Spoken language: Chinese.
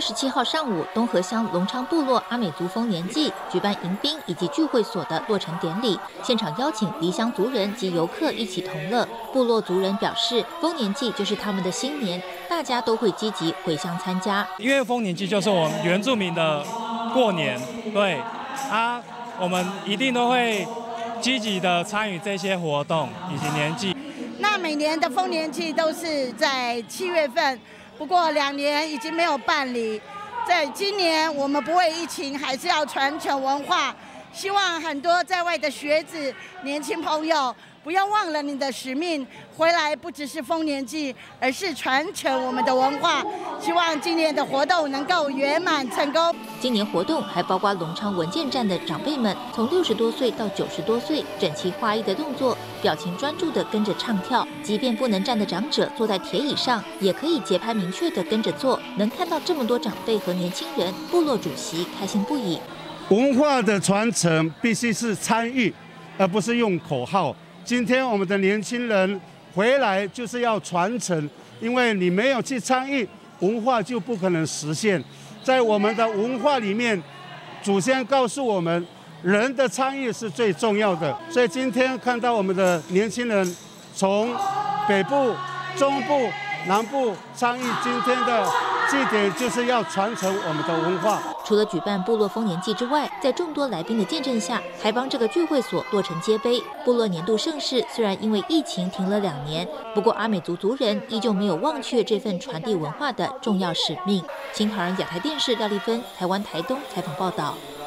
27号上午，东河乡龙昌部落阿美族丰年祭举办迎宾以及聚会所的落成典礼，现场邀请离乡族人及游客一起同乐。部落族人表示，丰年祭就是他们的新年，大家都会积极回乡参加。 因为丰年祭就是我们原住民的过年，对啊，我们一定都会积极的参与这些活动以及年祭。 那每年的丰年祭都是在7月份。不过2年已经没有办理，在今年我们不畏疫情，还是要传承文化。希望很多在外的学子、年轻朋友不要忘了你的使命，回来不只是丰年祭，而是传承我们的文化。希望今年的活动能够圆满成功。 今年活动还包括龙昌文健站的长辈们，从60多岁到90多岁，整齐划一的动作，表情专注的跟着唱跳。即便不能站的长者坐在铁椅上，也可以节拍明确的跟着做。能看到这么多长辈和年轻人，部落主席开心不已。 文化的传承必须是参与，而不是用口号。今天我们的年轻人回来就是要传承，因为你没有去参与，文化就不可能实现。在我们的文化里面，祖先告诉我们，人的参与是最重要的。所以今天看到我们的年轻人从北部、中部、南部参与今天的祭典，就是要传承我们的文化。 除了举办部落丰年祭之外，在众多来宾的见证下，还帮这个聚会所落成接碑。部落年度盛事虽然因为疫情停了2年，不过阿美族族人依旧没有忘却这份传递文化的重要使命。新唐人亚太电视廖丽芬，台湾台东采访报道。